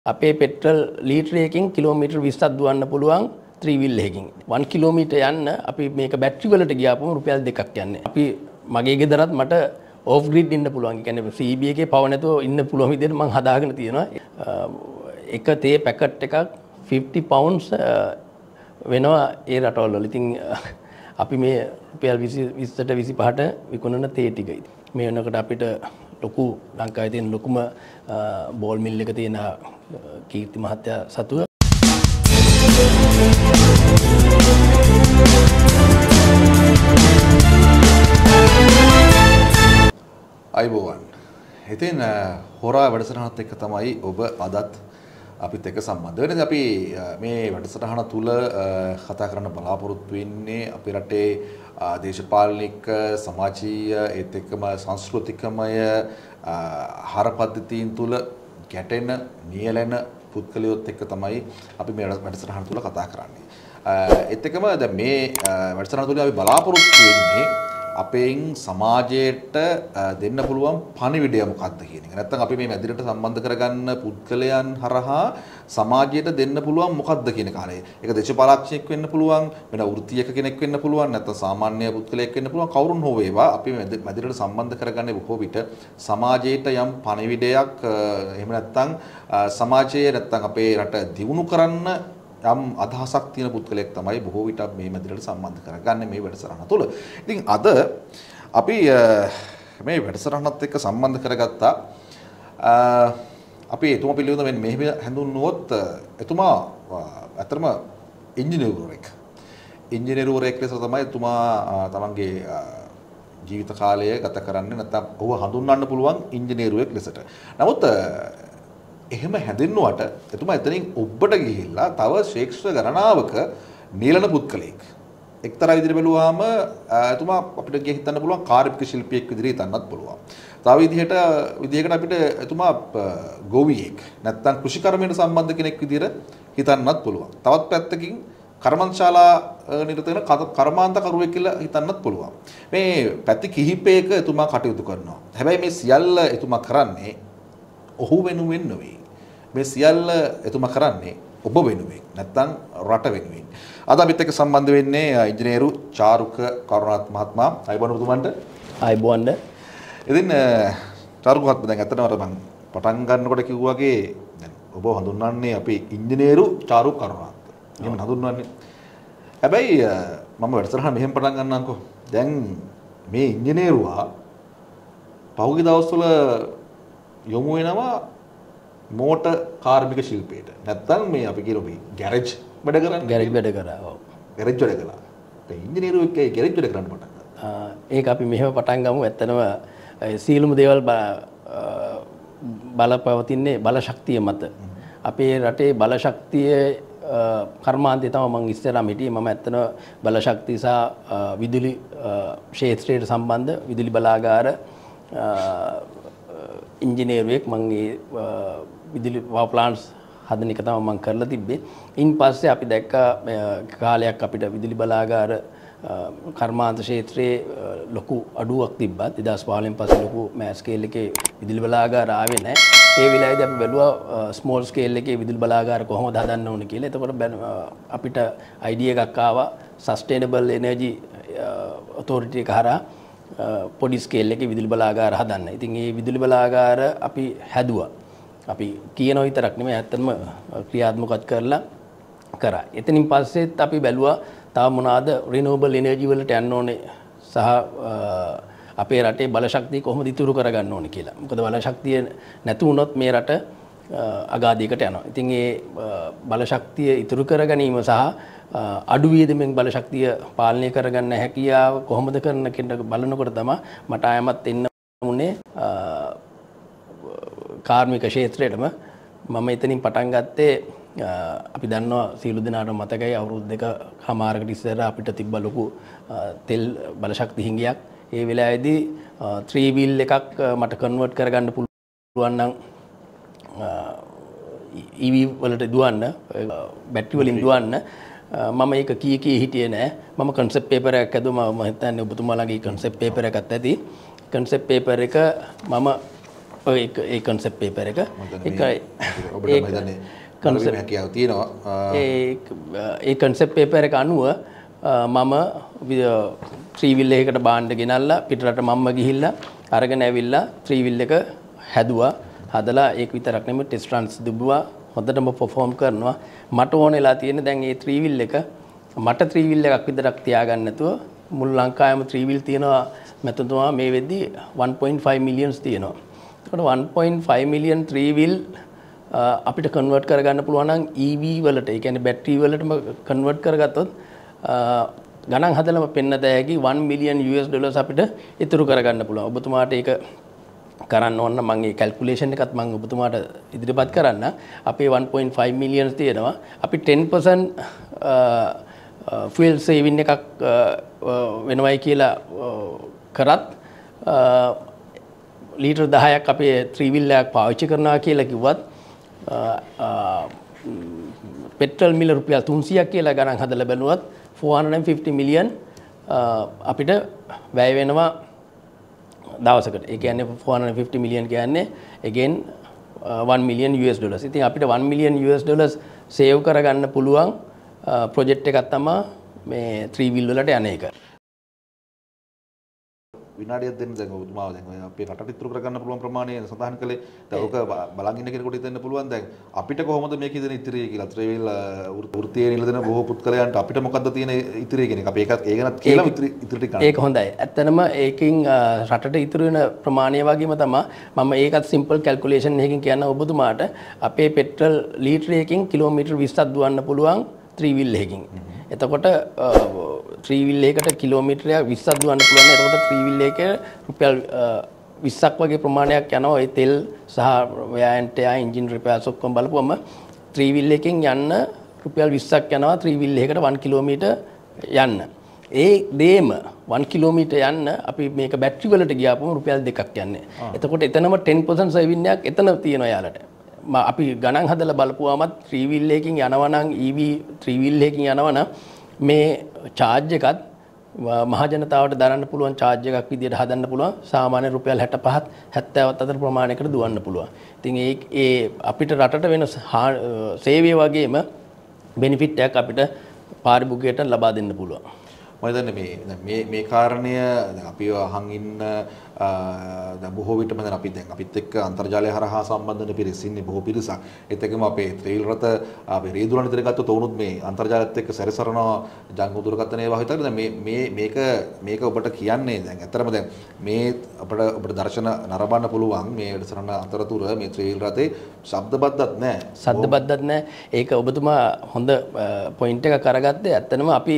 අපේ petrol ලීටරයකින් kilometre 20ක් දුවන්න පුළුවන් 3 wheel එකකින් 1 කිලෝමීටර් යන්න අපි මේක බැටරි වලට ගියාපම රුපියල් 2ක් යන්නේ. අපි මගේ ගෙදරත් මට ඕෆ් ග්‍රිඩ් ඉන්න පුළුවන්. ඒ කියන්නේ CB එකේ පව නැතුව ඉන්න පුළුවන් විදිහට මම හදාගෙන තියෙනවා. එක තේ පැකට් එකක් 50 pounds වෙනවා ඒ රටවල් වල. ඉතින් අපි මේ රුපියල් 20ට 25ට විකුණන තේ ටිකයි. මේ වෙනකොට අපිට ලොකු ලංකාවේ තියෙන ලොකුම බෝල් මිල් එක තියෙන කීර්ති මහත්තයා සතුව අයිබෝවන්. ඉතින් හොරා වැඩසටහනත් එක්ක තමයි ඔබ අදත් අපිත් එක්ක සම්බන්ධ වෙන්නේ. අපි මේ වැඩසටහන තුල කතා කරන්න බලාපොරොත්තු වෙන්නේ අපේ රටේ දේශපාලනික සමාජීය ඒත් එක්කම සංස්කෘතිකමය ආහාර පද්ධතීන් තුල ගැටෙන නියැලෙන පුද්ගලයොත් එක්ක තමයි අපි මේ වැඩසටහන තුල කතා කරන්නේ. ඒත් එක්කම දැන් මේ වැඩසටහන තුල අපි බලාපොරොත්තු වෙන්නේ අපෙන් සමාජයට දෙන්න පුළුවන් පණිවිඩය මොකක්ද කියන එක. නැත්නම් අපි මේ මැදිරියට සම්බන්ධ කරගන්න පුද්ගලයන් හරහා සමාජයට දෙන්න පුළුවන් මොකක්ද කියන කාලේ. ඒක දේශපාලඥයෙක් වෙන්න පුළුවන්, වෙන වෘත්තීයක කෙනෙක් වෙන්න පුළුවන්, නැත්නම් සාමාන්‍ය පුද්ගලයෙක් වෙන්න පුළුවන්. කවුරුන් හෝ වේවා අපි මැදිරියට සම්බන්ධ කරගන්නේ බොහෝ විට සමාජයට යම් පණිවිඩයක් එහෙම නැත්නම් සමාජයේ නැත්නම් අපේ රට දියුණු කරන්න යම් අදහසක් තියෙන පුද්ගලයෙක් තමයි බොහෝ විට මේ මැදිරියට සම්බන්ධ කරගන්නේ මේ වැඩසටහන තුළ. ඉතින් අද අපි මේ වැඩසටහනත් එක්ක සම්බන්ධ කරගත්තා අපි එතුමා පිළිබඳව මෙහෙම හඳුන්වුවොත් එතුමා අතරම ඉංජිනේරුවෙක්. ඉංජිනේරුවෙක් ලෙස තමයි එතුමා තමන්ගේ ජීවිත කාලය ගත කරන්නේ. නැත්නම් ඔහු හඳුන්වන්න පුළුවන් ඉංජිනේරුවෙක් ලෙසට. නමුත් එහෙම හැදෙන්නුවට එතුමා එතනින් ඔබට ගිහිල්ලා තව ශේක්ෂ්ත්‍ර ගණනාවක නිලන පුද්ගලයෙක්. එක්තරා විදිහට බැලුවාම එතුමා අපිට ගිය හිතන්න පුළුවන් කාර්මික ශිල්පියෙක් විදිහට හිතන්නත් පුළුවන්. තව විදිහකට අපිට එතුමා ගෝවියෙක් නැත්නම් කෘෂිකර්මයට සම්බන්ධ කෙනෙක් විදිහට හිතන්නත් පුළුවන්. තවත් පැත්තකින් කර්මන්ශාලා නිරත වෙන කර්මාන්තකරුවෙක් කියලා හිතන්නත් පුළුවන්. මේ පැති කිහිපයක එතුමා කටයුතු කරනවා. හැබැයි මේ සියල්ල එතුමා කරන්නේ ඔහු වෙනුවෙන් නෙවෙයි. මේ සියල්ල එතුමා කරන්නේ ඔබ වෙනුවෙන් නැත්නම් රට වෙනුවෙන්. අද අපිත් එක්ක සම්බන්ධ වෙන්නේ ඉංජිනේරු චාරුක කරුණාරත්න මහත්මයා. අයිබෝන් ඔබතුමන්ට. අයිබෝන්ද. ඉතින් චාරුක මහත්මයා දැන් ඇත්තටම අර මම පටන් ගන්නකොට කිව්වා වගේ දැන් ඔබ හඳුන්වන්නේ අපේ ඉංජිනේරු චාරුක කරුණාරත්න. එහෙම හඳුන්වන්නේ. හැබැයි මම වැඩසටහන මෙහෙම පටන් ගන්නම්කෝ. දැන් මේ ඉංජිනේරුවා පහුගිය දවස්වල යොමු වෙනවා මෝටර් කාර්මික ශිල්පයට. නැත්තම් මේ අපි කියනවා ගෑරේජ් වැඩ කරන්නේ. ගෑරේජ් වැඩ කරා. ඔව්. ගෑරේජ් වැඩ කළා. ඒ ඉංජිනේරුවෙක් ගෑරේජ් වැඩ කරන්න පටන් ගත්තා. ඒක අපි මෙහෙම පටන් ගමු. ඇත්තනම සීලුම දේවල් බලපවතින්නේ බලශක්තිය මත. අපේ රටේ බලශක්තිය කර්මාන්තය තමයි මම ඉස්සරහම හිටියේ. මම ඇත්තන බලශක්තිය සහ විදුලි ක්ෂේත්‍රයට සම්බන්ධ විදුලි බලාගාර ඉංජිනේරුවෙක්. මම විදුලි පවර් ප්ලාන්ට්ස් හදන එක තමයි මම කරලා තිබ්බේ. ඉන් පස්සේ අපි දැක්කා කාලයක් අපිට විදුලි බලාගාර කර්මාන්ත ක්ෂේත්‍රයේ ලොකු අඩුවක් තිබ්බා. 2015න් පස්සේ ලොකු මෑස් ස්කේල් එකේ විදුලි බලාගාර ආවේ නැහැ. ඒ වෙලාවේදී අපි බැලුවා ස්මෝල් ස්කේල් එකේ විදුලි බලාගාර කොහොමද හදන්න ඕනේ කියලා. එතකොට අපිට අයිඩියා එකක් ආවා සස්ටේනබල් එනර්ජි ඔතොරිටි එක හරහා පොඩි ස්කේල් එකේ විදුලි බලාගාර හදන්න. ඉතින් මේ විදුලි බලාගාර අපි හැදුවා. අපි කියනවා විතරක් නෙමෙයි ඇත්තටම ක්‍රියාත්මකවත් කරලා කරා. එතනින් පස්සෙත් අපි බැලුවා තව මොනවාද රිනියුවබල් එනර්ජි වලට යන්න ඕනේ සහ අපේ රටේ බලශක්තිය කොහොමද ඉතුරු කරගන්න ඕනේ කියලා. මොකද බලශක්තිය නැති වුණොත් මේ රට අගාධයකට යනවා. ඉතින් මේ බලශක්තිය ඉතුරු කර ගැනීම සහ අඩු වියදමෙන් බලශක්තිය පාලනය කරගන්න හැකියාව කොහොමද කරන්න කියන බලනකොට තමයි මට ආයමත් එන්න උනේ කාර්මික ක්ෂේත්‍රයටම. මම එතනින් පටන් ගත්තේ අපි දන්නවා සියලු දෙනාටම මතකයි අවුරුදු දෙකමාරකට ඉස්සර අපිට තිබ්බ ලොකු තෙල් බලශක්ති හිඟයක්. ඒ වෙලාවේදී 3 wheel එකක් මට කන්වර්ට් කරගන්න පුළුවන් නම් EV වලට දුවන්න බැටරි වලින් දුවන්න මම ඒක කී හිටියේ නෑ. මම concept paper එකක් ඇදුවා. මම හිතන්නේ ඔබතුමාලගේ concept paper එකක් ඇති. concept paper එක මම ඔය ඒ concept paper එක ඒකයි ඔබට මම හිතන්නේ concept හැකියාව තියෙනවා ඒ concept paper එක අනුව මම 3 wheel එකකට බාන්න ගෙනල්ලා පිටරට මම්ම ගිහිල්ලා අරගෙන ඇවිල්ලා 3 wheel එක හැදුවා හදලා ඒක විතරක් නෙමෙයි ටෙස්ට් රන්ස් දුබුවා හොඳටම perform කරනවා මට ඕනෙලා තියෙන දැන් මේ 3 wheel එක මට 3 wheel එකක් විතරක් තියාගන්න නැතුව මුළු ලංකාවෙම 3 wheel තියෙනවා මැතිතුමා මේ වෙද්දි 1.5 millions තියෙනවා. ඒකට 1.5 million 3 wheel අපිට කන්වර්ට් කරගන්න පුළුවන් නම් EV වලට ඒ කියන්නේ බැටරි වලටම කන්වර්ට් කරගත්තොත් ගණන් හදලම පෙන්න දැහැකි 1 million US dollars අපිට ඉතුරු කරගන්න පුළුවන්. ඔබතුමාට ඒක කරන්න ඕන නම් මම මේ කැල්කියුලේෂන් එකත් මම ඔබතුමාට ඉදිරිපත් කරන්න. අපේ 1.5 million තියෙනවා. අපි 10% fuel saving එකක් වෙනවයි කියලා කරත් ලීටර් 10ක් අපේ 3 wheel එකක් පාවිච්චි කරනවා කියලා කිව්වත් පෙට්‍රල් මිල රුපියල් 300ක් කියලා ගණන් හදලා බලුවත් 450 million අපිට වැය වෙනවා දවසකට. ඒ කියන්නේ 450 million කියන්නේ again 1 million US dollars. ඉතින් අපිට 1 million US dollars save කරගන්න පුළුවන් ප්‍රොජෙක්ට් එකක් තමයි මේ 3 wheel වලට යන එක. විනාඩියක් දෙන්න දැන් ඔබතුමා දැන් ඔය අපේ රටට ඉතුරු කරගන්න පුළුවන් ප්‍රමාණය සඳහන් කළේ. දැන් ඔක බලන් ඉන්න කෙනෙකුට හිතෙන්න පුළුවන් දැන් අපිට කොහොමද මේක ඉතින් ඉතිරිය කියලා. ත්‍රිවිල් වෘත්තීය නිලදෙන බොහෝ පුත්කලයන්ට අපිට මොකද්ද තියෙන ඉතිරිය කියන එක. අපි ඒකත් ඒ ගැනත් කියලා ඉතිරි ටික. ඒක හොඳයි. ඇත්තටම ඒකෙන් රටට ඉතුරු වෙන ප්‍රමාණය වගේම තමයි මම ඒකත් සිම්පල් කැල්කියුලේෂන් එකකින් කියන්න ඔබතුමාට අපේ පෙට්‍රල් ලීටර එකකින් කිලෝමීටර් 20ක් දුවන්න පුළුවන් 3 wheel එකකින්. එතකොට 3 wheel එකකට කිලෝමීටරයක් 20ක් දුවන්න පුළුවන්. එතකොට 3 wheel එකේ රුපියල් 20ක් වගේ ප්‍රමාණයක් යනවා. ඒ තෙල් සහ වෑන්ට් යා එන්ජින් රිපෙයාර්ස් ඔක්කොම බලපුවම 3 wheel එකෙන් යන්න රුපියල් 20ක් යනවා 3 wheel එකකට 1 කිලෝමීටර් යන්න. ඒ දේම 1 කිලෝමීටර් යන්න අපි මේක බැටරි වලට ගියාපම රුපියල් 2ක් යන්නේ. එතකොට එතනම 10% සේවින් එකක් එතන තියෙනවා යාලට. අපි ගණන් හදලා බලපුවාමත් 3 wheel එකකින් යනවා නම් EV 3 wheel එකකින් යනවා නම් මේ charge එකත් මහ ජනතාවට දරන්න පුළුවන් charge එකක් විදියට හදන්න පුළුවන් සාමාන්‍ය රුපියල් 65ත් 70ත් අතර ප්‍රමාණයකට දුවන්න පුළුවන්. ඉතින් ඒ අපිට රටට වෙන සේවය වගේම benefit එකක් අපිට පාරිභෝගිකයට ලබා දෙන්න පුළුවන්. මම හිතන්නේ මේ කාරණය දැන් අපි අහන් ඉන්න දැන් බොහෝ විටම දැන් අපිත් එක්ක අන්තර්ජාලය හරහා සම්බන්ධ වෙන පිරිස ඉන්නේ බොහෝ පිරිසක්. ඒත් එක්කම අපේ ත්‍රිවිල් රත අපේ රේදුරන් විතර ගත්තොත් උනුත් මේ අන්තර්ජාලයත් එක්ක සැරසරනවා ජංගම දුරකථන ඒවා හිතලා දැන් මේක ඔබට කියන්නේ දැන් ඇත්තටම දැන් මේ ඔබට දර්ශන නරඹන්න පුළුවන් මේ වැඩසටහන අතරතුර මේ ත්‍රිවිල් රතේ ශබ්දබද්දත් නැහැ. ශබ්දබද්දත් නැහැ. ඒක ඔබතුමා හොඳ පොයින්ට් එකක් අරගත්තේ. ඇත්තටම අපි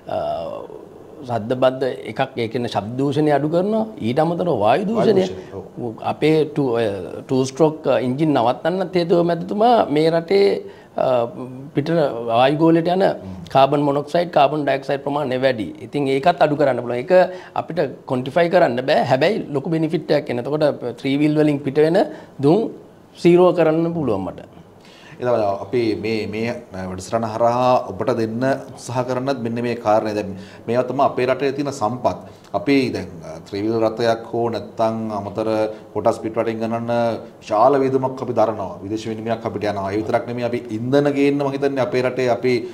සද්දබද්ද එකක් ඒ කියන්නේ ශබ්ද දූෂණය අඩු කරනවා ඊට අමතරව වායු දූෂණය අපේ 2 stroke එන්ජින් නවත්තන්නත් හේතුව මැදතුමා මේ රටේ පිට වායු ගෝලයට යන කාබන් මොනොක්සයිඩ් කාබන් ඩයොක්සයිඩ් ප්‍රමාණය වැඩි. ඉතින් ඒකත් අඩු කරන්න පුළුවන්. ඒක අපිට ක්වොන්ටිෆයි කරන්න බෑ. හැබැයි ලොකු බෙනිෆිට් එකක් එන. එතකොට 3 wheel වලින් පිට වෙන දුම් 0 කරන්න පුළුවන් මට. එතකොට අපි මේ වැඩසටහන හරහා ඔබට දෙන්න උත්සාහ කරනත් මෙන්න මේ කාරණේ. දැන් මේවා තමයි අපේ රටේ තියෙන සම්පත්. අපි දැන් ත්‍රිවිල් රථයක් හෝ නැත්නම් අමතර කොටස් පිටරටින් ගණන් විශාල වේදමක් අපි දරනවා. විදේශ විනිමයක් අපිට යනවා. ඒ විතරක් නෙමෙයි අපි ඉන්ධන ගේන්න මම හිතන්නේ අපේ රටේ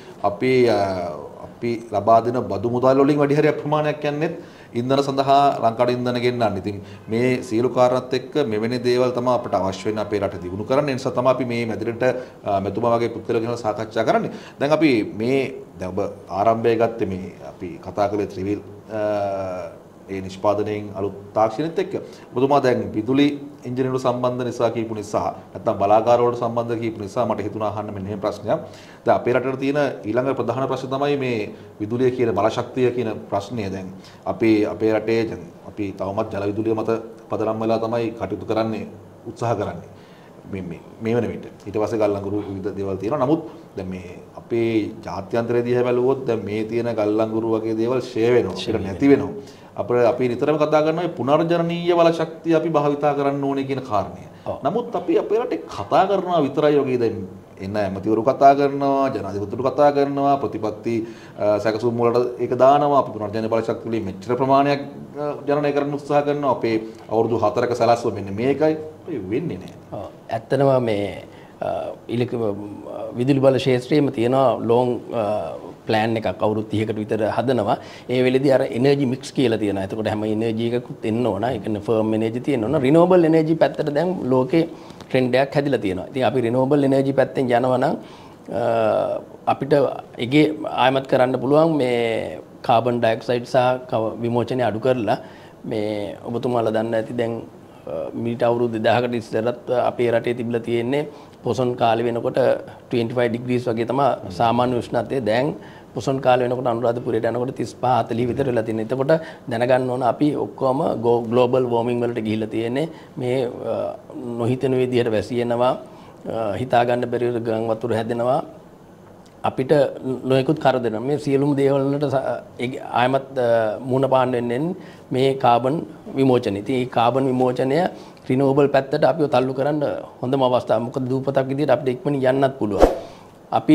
අපි ලබා දෙන බදු මුදල් වලින් වැඩි හරියක් ප්‍රමාණයක් යන්නේ ඉන්ධන සඳහා ලංකාවට ඉන්ධන ගෙන්නන්න. ඉතින් මේ සියලු කාරණාත් එක්ක මෙවැනි දේවල් තමයි අපිට අවශ්‍ය වෙන්නේ අපේ රට දියුණු කරන්න. ඒ නිසා තමයි අපි මේ මැදිරියට මෙතුමා වගේ පුද්ගලයන් ගැන සාකච්ඡා කරන්නේ. දැන් අපි දැන් ඔබ ආරම්භය ගත්තේ මේ අපි කතා කළේ ත්‍රිවිල් ඒ නිෂ්පාදනයෙන් අලුත් තාක්ෂණෙත් එක්ක. ඔබතුමා දැන් විදුලි ඉංජිනේරු සම්බන්ධ නිසා කියපු නිසා නැත්නම් බලාගාර වලට සම්බන්ධ කියපු නිසා මට හිතුණා අහන්න මෙන්න මේ ප්‍රශ්නයක්. දැන් අපේ රටේ තියෙන ඊළඟ ප්‍රධාන ප්‍රශ්න තමයි මේ විදුලිය කියන බලශක්තිය කියන ප්‍රශ්නය. දැන් අපේ රටේ දැන් අපි තවමත් ජල විදුලිය මත පදනම් වෙලා තමයි කටයුතු කරන්නේ උත්සාහ කරන්නේ. මේ වෙන විට ඊට පස්සේ ගල්ලංගුරු විවිධ දේවල් තියෙනවා. නමුත් දැන් මේ අපේ ජාත්‍යන්තරයේ දිහා බැලුවොත් දැන් මේ තියෙන ගල්ලංගුරු වගේ දේවල් ෂේ වෙනවා. ඒක නැති වෙනවා. අපි නිතරම කතා කරනවා මේ පුනර්ජනනීය බල ශක්තිය අපි භාවිතා කරන්න ඕනේ කියන කාරණය. නමුත් අපි අපේ රටේ කතා කරනවා විතරයි වගේ දැන් එන්න ඇමතිවරු කතා කරනවා, ජනාධිපතිවරු කතා කරනවා, ප්‍රතිපත්ති සැකසුම් වලට ඒක දානවා. අපි පුනර්ජනන බලශක්ති වලින් මෙච්චර ප්‍රමාණයක් ජනනය කරන්න උත්සාහ කරනවා. අපේ අවුරුදු 4ක සැලැස්ම මෙන්න මේකයි. වෙන්නේ නැහැ. ඇත්තනම මේ විදුලි බල ශේත්‍රයේම තියෙනවා ලොන් ප්ලෑන් එකක් අවුරුදු 30කට විතර හදනවා. ඒ වෙලෙදී අර එනර්ජි මික්ස් කියලා තියෙනවා. එතකොට හැම එනර්ජි එකකුත් එන්න ඕන. ඒ කියන්නේ ෆර්ම් එනර්ජි තියෙන්න ඕන. රිනූවබල් එනර්ජි පැත්තට දැන් ලෝකේ ට්‍රෙන්ඩ් එකක් හැදිලා තියෙනවා. ඉතින් අපි රිනූවබල් එනර්ජි පැත්තෙන් යනවා නම් අපිට ඒකේ ආයමත් කරන්න පුළුවන් මේ කාබන් ඩයොක්සයිඩ් සහ විමෝචනය අඩු කරලා මේ ඔබතුමාලා දන්න ඇති දැන් මීට අවුරුදු 2000කට ඉස්සරත් අපේ රටේ තිබිලා තියෙන්නේ පොසොන් කාලේ වෙනකොට 25 ඩිග්‍රීස් වගේ තමයි සාමාන්‍ය උෂ්ණත්වය. දැන් පොසොන් කාලේ වෙනකොට අනුරාධපුරයට යනකොට 35 40 විතර වෙලා තියෙනවා. එතකොට දැනගන්න ඕන අපි ඔක්කොම ග්ලෝබල් වෝමින් වලට ගිහිල්ලා තියෙන්නේ. මේ නොහිතන විදිහට වැසියෙනවා, හිතා ගන්න බැරි ගම් වතුර හැදෙනවා. අපිට නොයෙකුත් කරදර මේ සියලුම දේවල් වලට ආයමත් මුණ පාන්න වෙන්නේ මේ කාබන් විමෝචනය. ඉතින් මේ කාබන් විමෝචනය රිනූවබල් පැත්තට අපිව තල්ලු කරන්න හොඳම අවස්ථාව. මොකද දූපතක් විදිහට අපිට ඉක්මනින් යන්නත් පුළුවන්. අපි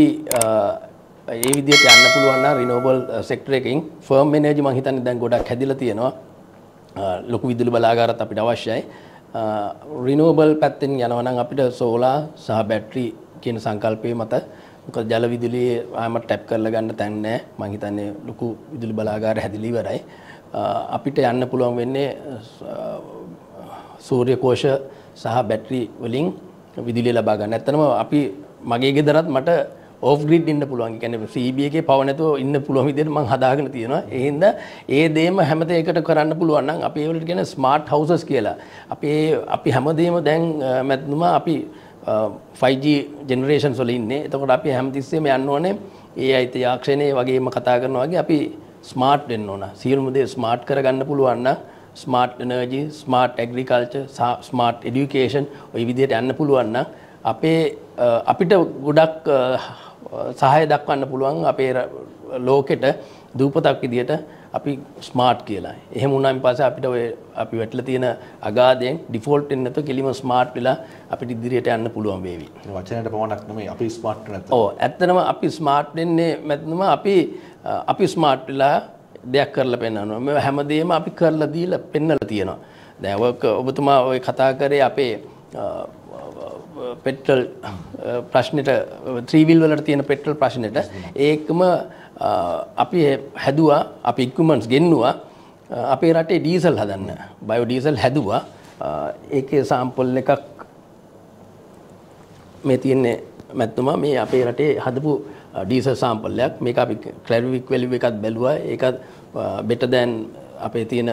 ඒ විදිහට යන්න පුළුවන් නම් රිනූවබල් සෙක්ටර් එකකින් ෆර්ම් එනර්ජි මම හිතන්නේ දැන් ගොඩක් හැදිලා තියෙනවා. ලොකු විදුලි බලාගාරات අපිට අවශ්‍යයි. රිනූවබල් පැත්තෙන් යනවා නම් අපිට සෝලාර් සහ බැටරි කියන සංකල්පයේ මත මොකද ජල විදුලියේ ආයම ටැප් කරලා ගන්න තැන් නැහැ. මම හිතන්නේ ලොකු විදුලි බලාගාර හැදිලා ඉවරයි. අපිට යන්න පුළුවන් වෙන්නේ සූර්ය කෝෂ සහ බැටරි වලින් විදුලිය ලබා ගන්න. ඇත්තටම අපි මගේ ගෙදරත් මට ඕෆ් ග්‍රිඩ් ඉන්න පුළුවන්. ඒ කියන්නේ CB එකේ පව නැතුව ඉන්න පුළුවන් විදිහට මම හදාගෙන තියෙනවා. ඒ හින්දා ඒ දේම හැමදේකට කරන්න පුළුවන් නම් අපි ඒවලට කියන්නේ ස්මාර්ට් හවුසස් කියලා. අපි හැමදේම දැන් මැත්නුමා අපි 5G ජෙනරේෂන්ස් වල ඉන්නේ. එතකොට අපි හැමතිස්සෙම යන්න ඕනේ AI තාක්ෂණයේ වගේම කතා කරනවා වගේ අපි ස්මාර්ට් වෙන්න ඕන. සියලුම දේ ස්මාර්ට් කරගන්න පුළුවන් නම් smart energy, smart agriculture, smart education ඔය විදිහට යන්න පුළුවන් නම් අපිට ගොඩක් සහාය දක්වන්න පුළුවන් අපේ ලෝකෙට දූපතක් විදිහට අපි ස්මාර්ට් කියලා. එහෙම වුණාන් පස්සේ අපිට ඔය අපි වැටලා තියෙන අගාධයෙන් ඩිෆෝල්ට් වෙන්න නැතුව කෙලිම ස්මාර්ට් වෙලා අපිට ඉදිරියට යන්න පුළුවන් වේවි. වචනයට පමණක් නෙමෙයි අපි ස්මාර්ට් වෙන්න. ඔව් ඇත්තටම අපි ස්මාර්ට් වෙන්නේ මැත්නම අපි ස්මාර්ට් වෙලා දෙයක් කරලා පෙන්නනවා. මේ හැමදේම අපි කරලා දීලා පෙන්නලා තියෙනවා. දැන් ඔබතුමා ඔය කතා කරේ අපේ පෙට්‍රල් ප්‍රශ්නෙට 3 wheel වලට තියෙන පෙට්‍රල් ප්‍රශ්නෙට ඒකම අපි හැදුවා අපි ඉක්විප්මන්ට්ස් ගෙන්නුවා අපේ රටේ ඩීසල් හදන්න බයෝ ඩීසල් හැදුවා ඒකේ සාම්පල් එකක් මේ තියෙන්නේ මැත්තුමා මේ අපේ රටේ හදපු ඩීසල් සාම්පල් එකක් මේක අපි ක්ලැරිවික් වැලියු එකත් බැලුවා ඒකත් better than අපේ තියෙන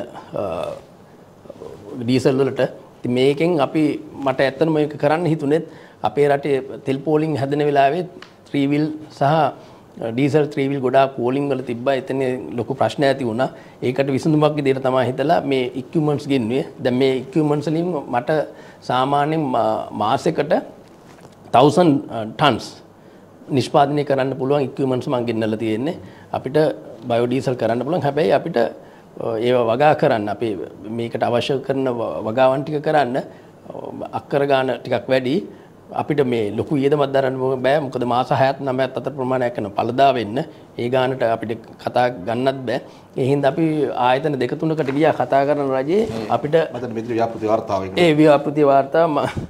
ඩීසල් වලට ඉතින් මේකෙන් අපි මට ඇත්තටම මේක කරන්න හිතුනේත් අපේ රටේ තෙල් පෝලිං හැදෙන වෙලාවේ 3 wheel සහ ඩීසල් 3 wheel ගොඩාක් පෝලිං වල තිබ්බා. එතන ලොකු ප්‍රශ්න ඇති වුණා. ඒකට විසඳුමක් විදිහට තමයි හිතලා මේ ඉක්විප්මන්ට්ස් ගෙන්නුවේ. දැන් මේ ඉක්විප්මන්ට්ස් වලින් මට සාමාන්‍යයෙන් මාසෙකට 1000 tons නිෂ්පාදනය කරන්න පුළුවන් ඉක්විප්මන්ට්ස් මම ගෙන්නලා තියෙන්නේ. අපිට බයෝ ඩීසල් කරන්න පුළුවන්. හැබැයි අපිට ඒව වගා කරන්න අපි මේකට අවශ්‍ය කරන වගාවන් ටික කරන්න අක්කර ගාන ටිකක් වැඩි. අපිට මේ ලොකු ඊදමක් දරන්න බෑ. මොකද මාස 6ක් 9ක් අතර ප්‍රමාණයක් කරන පළදා වෙන්න ඒ ගානට අපිට කතා ගන්නත් බෑ. ඒ හින්දා අපි ආයතන දෙක තුනකට ගියා කතා කරන රජේ අපිට මතන මෙතන ව්‍යාපෘති වාර්තාවක ඒ ව්‍යාපෘති වාර්තාව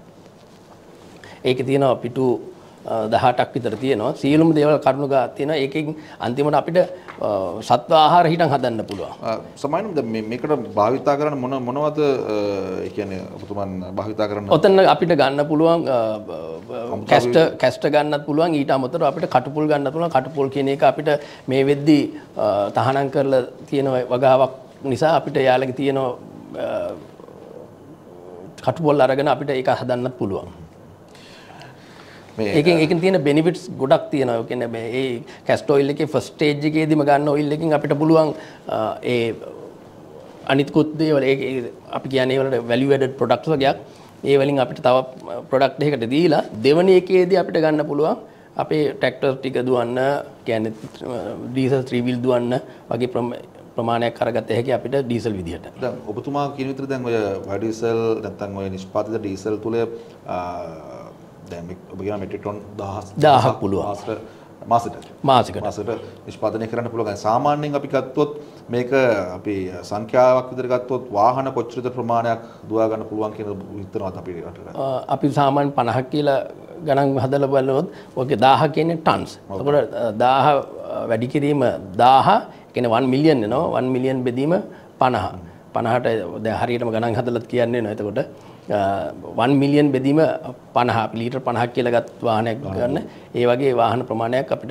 ඒකේ තියෙනවා පිටු 18ක් විතර තියෙනවා. සියලුම දේවල් කරුණු ගා තියෙනවා. ඒකෙන් අන්තිමට අපිට සත්ව ආහාර හිටන් හදන්න පුළුවන්. සමානම දැන් මේකට භාවිතා කරන මොනවද ඒ කියන්නේ ඔබතුමන් භාවිතා කරන ඔතන අපිට ගන්න පුළුවන් කැස්ටර් ගන්නත් පුළුවන් ඊට අමතරව අපිට කටුපුල් ගන්නත් පුළුවන්. කටුපුල් කියන එක අපිට මේ වෙද්දි තහනම් කරලා තියෙන වගාවක් නිසා අපිට යාළගේ තියෙන කටුපුල් අරගෙන අපිට ඒක හදන්නත් පුළුවන්. ඒකෙන් තියෙන බෙනිෆිට්ස් ගොඩක් තියෙනවා. ඒ කියන්නේ මේ ඒ කැස්ටර් ඔයිල් එකේ ෆස්ට් ස්ටේජ් එකේදීම ගන්න ඔයිල් එකකින් අපිට පුළුවන් ඒ අනිත්කුත් දේවල් ඒ අපි කියන්නේ වලට වැලියු ඇඩඩ් ප්‍රොඩක්ට්ස් වගේක් ඒ වලින් අපිට තව ප්‍රොඩක්ට් එකකට දීලා දෙවෙනි එකේදී අපිට ගන්න පුළුවන් අපේ ට්‍රැක්ටර් ටික දුවන්න කියන්නේ ඩීසල් 3 wheel දුවන්න වගේ ප්‍රමාණයක් අරගත්ත හැකි අපිට ඩීසල් විදිහට. දැන් ඔබතුමා කියන විතර දැන් ඔය බයෝ ඩීසල් නැත්නම් ඔය නිෂ්පාදිත ඩීසල් තුල දැන් ඔබ කියන මෙට්‍රික් ටොන් 1000ක් පුළුවන් මාසෙකට නිෂ්පාදනය කරන්න පුළුවන්. සාමාන්‍යයෙන් අපි ගත්තොත් මේක අපි සංඛ්‍යාවක් විතර ගත්තොත් වාහන කොච්චර ප්‍රමාණයක් දුවා ගන්න පුළුවන් කියන හිතනවාද අපි රටට? අපි සාමාන්‍ය 50ක් කියලා ගණන් හදලා බලනොත් ඔකේ 1000 කියන්නේ ටන්ස්. එතකොට 1000 වැඩි කිරීම 1000 කියන්නේ 1 මිලියන් වෙනවා. 1 මිලියන් බෙදීම 50. 50ට දැන් හරියටම ගණන් හදලා කියන්නේ නෑ. එතකොට 1 මිලියන් බෙදීම 50 අපි ලීටර් 50ක් කියලා ගත් වාහනයක් ගන්න. ඒ වගේ වාහන ප්‍රමාණයක් අපිට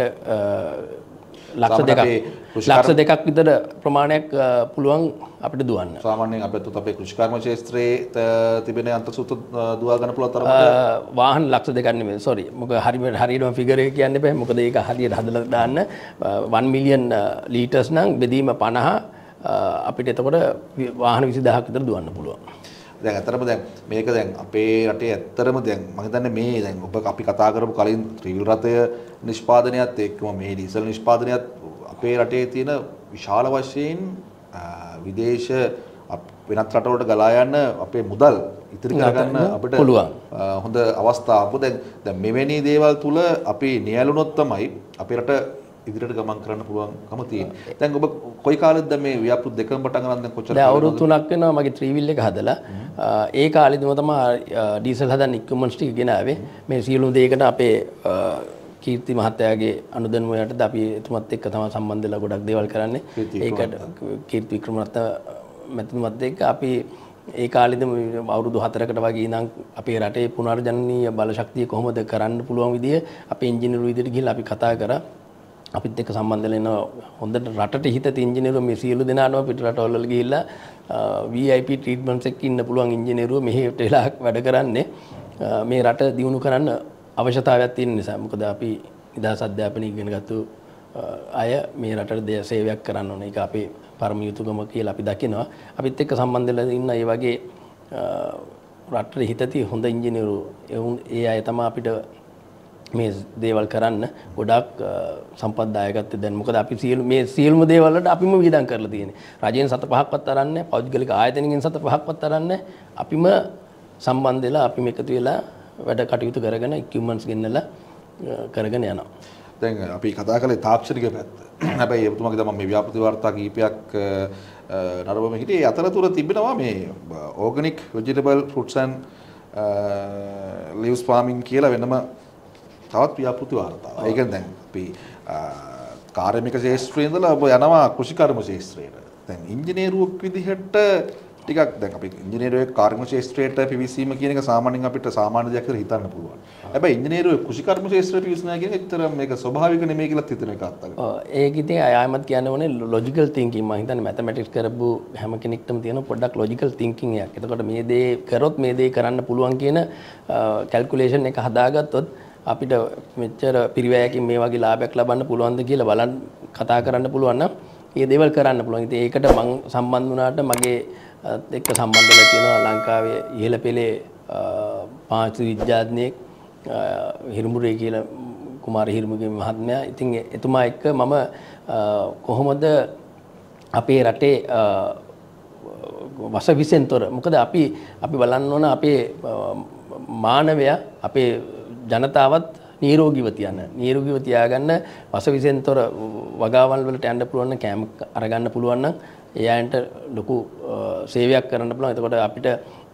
ලක්ෂ දෙකක් විතර ප්‍රමාණයක් පුළුවන් අපිට දුවන්න. සාමාන්‍යයෙන් අපේ කෘෂිකර්ම ක්ෂේත්‍රයේ තිබෙන අන්තර්සූත දුවා ගන්න පුළුවන් තරමට වාහන ලක්ෂ දෙකක් නෙමෙයි sorry. මොකද හරියටම ෆිගර් එක කියන්න බෑ. මොකද ඒක හරියට හදලා දාන්න 1 මිලියන් ලීටර්ස් නම් බෙදීම 50 අපිට එතකොට වාහන 20000ක් විතර දුවන්න පුළුවන්. දැන් ඇත්තටම දැන් මේක දැන් අපේ රටේ ඇත්තටම දැන් මම හිතන්නේ මේ දැන් ඔබ අපි කතා කරපු කලින් ත්‍රිවිල් රථය නිෂ්පාදනයත් එක්කම මේ ඩීසල් නිෂ්පාදනයත් අපේ රටේ තියෙන විශාල වශයෙන් විදේශ වෙනත් රටවලට ගලා යන අපේ මුදල් ඉතිරි කරගන්න අපිට පුළුවන් හොඳ අවස්ථාවක්. දැන් මෙවැනි දේවල් තුල අපි නියැලුනොත් තමයි අපේ රට ඉදිරියට ගමන් කරන්න පුළුවන්කම තියෙනවා. දැන් ඔබ කොයි කාලෙද මේ ව්‍යාපෘති දෙකම පටන් ගන්න දැන් කොච්චර? දැන් අවුරුදු 3ක් වෙනවා මගේ ත්‍රිවිල් එක හදලා. ඒ කාලෙදිම තමයි ඩීසල් හදන්න ඉක්විප්මන්ට්ස් ටික ගෙනාවේ. මේ සියලුම දේකට අපේ කීර්ති මහත්තයාගේ අනුදැනුම යටතේ අපි එතුමත් එක්ක තමයි සම්බන්ධ වෙලා ගොඩක් දේවල් කරන්නේ. ඒකට කීර්ති වික්‍රමරත්න මැතිතුමත් එක්ක අපි ඒ කාලෙදිම අවුරුදු 4කට වගේ ඉඳන් අපේ රටේ පුනර්ජනනීය බලශක්තිය කොහොමද කරන්න පුළුවන් විදිය අපේ ඉංජිනේරු විදියට ගිහිල්ලා අපි කතා කරා. අපිත් එක්ක සම්බන්ධ වෙලා හොඳට රටට හිතති ඉංජිනේරුවෝ මේ සියලු දෙනාම පිට රටවල ගිහිල්ලා VIP ට්‍රීට්මන්ට්ස් එකක් ඉන්න පුළුවන් ඉංජිනේරුවෝ මෙහෙට වෙලා වැඩ කරන්නේ මේ රට දියුණු කරන්න අවශ්‍යතාවයක් තියෙන නිසා. මොකද අපි නිදහස් අධ්‍යාපනය ඉගෙනගත්තු අය මේ රටට සේවයක් කරන්න ඕනේ. ඒක අපේ පරම යුතුකම කියලා අපි දකිනවා. අපිත් එක්ක සම්බන්ධ වෙලා ඉන්න ඒ වගේ රටට හිතති හොඳ ඉංජිනේරුවෝ ඒ අය තමයි අපිට මේ දේවල් කරන්න ගොඩක් සම්පත් දායකත්වය දැන් මොකද අපි මේ සියලුම දේවල් වලට අපිම වියදම් කරලා තියෙන්නේ. රජයෙන් 7-5ක්වත් අරන්නේ, පෞද්ගලික ආයතනකින් 7-5ක්වත් අරන්නේ. අපිම සම්බන්ධ වෙලා අපිම එකතු වෙලා වැඩ කටයුතු කරගෙන ඉක්විප්මන්ට්ස් ගෙන්නලා කරගෙන යනවා. දැන් අපි කතා කළේ තාක්ෂණික පැත්ත. හැබැයි ඔබතුමාගේ තමයි මේ ව්‍යාපෘති වාර්තා කීපයක් නරඹම හිටියේ. අතරතුර තිබෙනවා මේ organic vegetable fruits and leaves farming කියලා වෙනම තවත් ව්‍යාපෘති වාර්තාවක්. ඒක දැන් අපි කාර්මික ශාස්ත්‍රයේ ඉඳලා ඔබ යනවා කෘෂිකර්ම ශාස්ත්‍රයට. දැන් ඉංජිනේරුවෙක් විදිහට ටිකක් දැන් අපි ඉංජිනේරුවෙක් කාර්මික ශාස්ත්‍රයට පිවිසීම කියන එක සාමාන්‍යයෙන් අපිට සාමාන්‍ය දෙයක් කියලා හිතන්න පුළුවන්. හැබැයි ඉංජිනේරුවෙක් කෘෂිකර්ම ශාස්ත්‍රයට පිවිසනවා කියන එක ඇත්තටම මේක ස්වභාවික නෙමෙයි කියලා හිතන එකක් අත්තක. ඒක ඉතින් ආයමත් කියන්න ඕනේ ලොජිකල් තින්කින්. මම හිතන්නේ මැතමැටික්ස් කරපු හැම කෙනෙක්ටම තියෙන පොඩ්ඩක් ලොජිකල් තින්කින් එකක්. එතකොට මේ දේ කරොත් මේ දේ කරන්න පුළුවන් කියන කැල්කියුලේෂන් එක හදාගත්තොත් අපිට මෙච්චර පිරිවැයකින් මේ වගේ ලාභයක් ලබන්න පුළුවන්ද කියලා බලන්න කතා කරන්න පුළුවන් නම් මේ දේවල් කරන්න පුළුවන්. ඉතින් ඒකට මම සම්බන්ධ වුණාට මගේ එක්ක සම්බන්ධ වෙලා තියෙනවා ලංකාවේ ඉහළ පෙළේ පාංශු විද්‍යාඥයෙක් හිරුමුරේ කියලා කුමාර හිරුමුගේ මහත්මයා. ඉතින් එතුමා එක්ක මම කොහොමද අපේ රටේ වසවිසෙන් තොර මොකද අපි බලන්න ඕන අපේ මානවයා අපේ ජනතාවත් නිරෝගීව තියාගන්න වසවිසෙන් තොර වගාවල් වලට යන්න පුළුවන් නම් කෑම අරගන්න පුළුවන් නම් ඒ අයන්ට ලොකු සේවයක් කරන්න පුළුවන්. එතකොට අපිට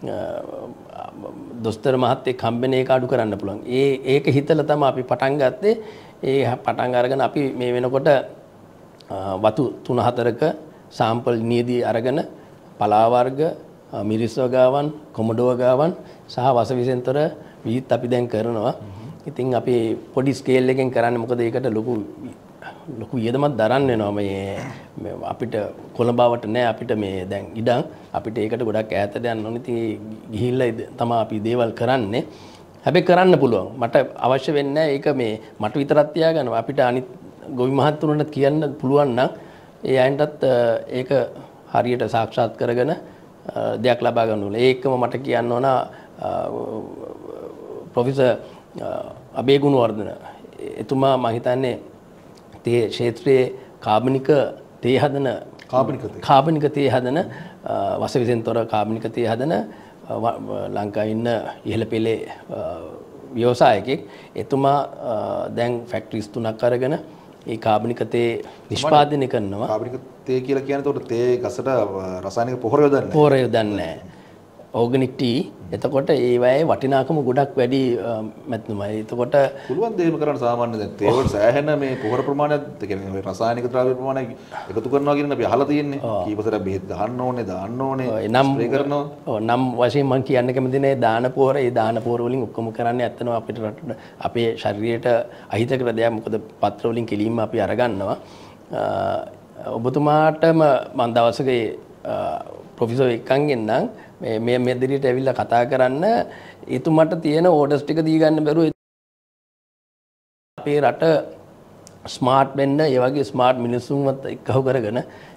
දොස්තර මහත්තයෙක් හම්බෙන එක අඩු කරන්න පුළුවන්. ඒක හිතලා තමයි අපි පටන් ගත්තේ. ඒ පටන් අරගෙන අපි මේ වෙනකොට වතු 3-4ක සාම්පල් නියදී අරගෙන පලා වර්ග, මිරිස් වගාවන්, කොමඩෝ වගාවන් සහ වසවිසෙන් තොර විහිත් අපි දැන් කරනවා. ඉතින් අපි පොඩි ස්කේල් එකෙන් කරන්නේ මොකද ඒකට ලොකු වියදමක් දරන්න වෙනවා. මේ අපිට කොළඹවට නෑ අපිට මේ දැන් ඉඩම් අපිට ඒකට ගොඩක් ඈතට යන්න ඕනේ. ඉතින් ගිහිල්ලා තමයි අපි දේවල් කරන්නේ. හැබැයි කරන්න පුළුවන්. මට අවශ්‍ය වෙන්නේ ඒක මේ මට විතරක් තියාගන්න. අපිට අනිත් ගොවි මහත්තුරුන්ට කියන්න පුළුවන් නම් ඒ අයන්ටත් ඒක හරියට සාක්ෂාත් කරගෙන දෙයක් ලබා ගන්න ඕනේ. ඒකම මට කියන්න ඕන ප්‍රොෆෙසර් අබේගුණවර්ධන එතුමා මම හිතන්නේ තේ ක්ෂේත්‍රයේ කාබනික තේ හදන වසවිසෙන් තොර කාබනික තේ හදන ලංකාවේ ඉන්න ඉහළ පෙළේ ව්‍යවසායකෙක්. එතුමා දැන් ෆැක්ටරිස් 3ක් අරගෙන ඒ කාබනික තේ නිෂ්පාදනය කරනවා. කාබනික තේ කියලා කියන්නේ එතකොට තේ ගසට රසායනික පොහොර යොදන්නේ නැහැ. පොහොර යොදන්නේ නැහැ. Organic tea. එතකොට ඒවයේ වටිනාකම ගොඩක් වැඩි මැත්නුමයි. එතකොට පුළුවන් දෙයක්ම කරන්න සාමාන්‍ය දැන් තේ වල සෑහෙන මේ පොහොර ප්‍රමාණයක් කියන්නේ මේ රසායනික ද්‍රව්‍ය ප්‍රමාණය එකතු කරනවා කියන අපි අහලා තියෙන්නේ. කීපසරක් බෙහෙත් ගහන්න ඕනේ, දාන්න ඕනේ, ස්ප්‍රේ කරනවා. ඔව් නම් වශයෙන් මම කියන්න කැමති නේ දාන පොහොර, ඒ දාන පොහොර වලින් ඔක්කොම කරන්නේ ඇත්තනවා අපිට රටට අපේ ශරීරයට අහිතකර දෙයක්. මොකද පත්‍ර වලින් කෙලින්ම අපි අරගන්නවා. ඔබතුමාටම මම දවසක ප්‍රොෆෙසර් එක්කන් ගෙන්නම් මේ මෙදිරියට ඇවිල්ලා කතා කරන්න. එතුමට තියෙන ඕඩර්ස් ටික දී ගන්න බැරුව අපේ රට ස්මාර්ට් වෙන්න, ඒ වගේ ස්මාර්ට් මිනිස්සුන්වත් එක්කව කරගෙන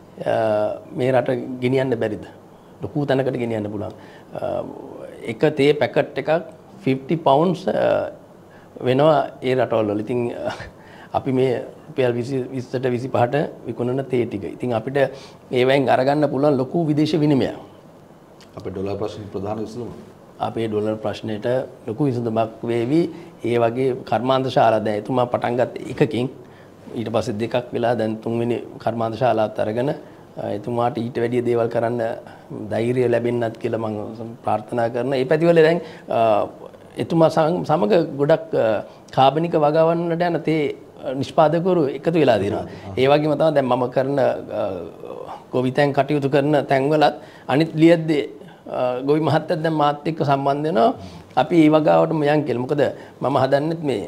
මේ රට ගෙනියන්න බැරිද? ලොකු තැනකට ගෙනියන්න පුළුවන්. එක තේ පැකට් එකක් 50 pounds වෙනවා ඒ රටවල වල. ඉතින් අපි මේ රුපියල් 20ට 25ට විකුණන තේ ටික. ඉතින් අපිට ඒවෙන් අරගන්න පුළුවන් ලොකු විදේශ විනිමයක්. අපේ ඩොලර් ප්‍රශ්න ප්‍රධාන විසඳුම. අපේ ඩොලර් ප්‍රශ්නෙට ලොකු විසඳුමක් වේවි. ඒ වගේ කර්මාන්ත ශාලා දැන් එතුමා පටන් ගත්ත එකකින් ඊට පස්සේ දෙකක් වෙලා දැන් තුන්වෙනි කර්මාන්ත ශාලාවත් අරගෙන එතුමාට ඊට වැඩිය දේවල් කරන්න ධෛර්යය ලැබෙන්නත් කියලා මම ප්‍රාර්ථනා කරනවා. මේ පැතිවල දැන් එතුමා සමග ගොඩක් කාබනික වගාවන්නට යන තේ නිෂ්පාදකවරු එකතු වෙලා දෙනවා. ඒ වගේම තමයි දැන් මම කරන ගොවිතැන් කටයුතු කරන තැන්වලත් අනිත් ලියද්දී ගොවි මහත්තයෙක් දැන් මාත් එක්ක සම්බන්ධ වෙනවා. අපි ඒ වගාවටම යන් කියලා. මොකද මම හදන්නෙත් මේ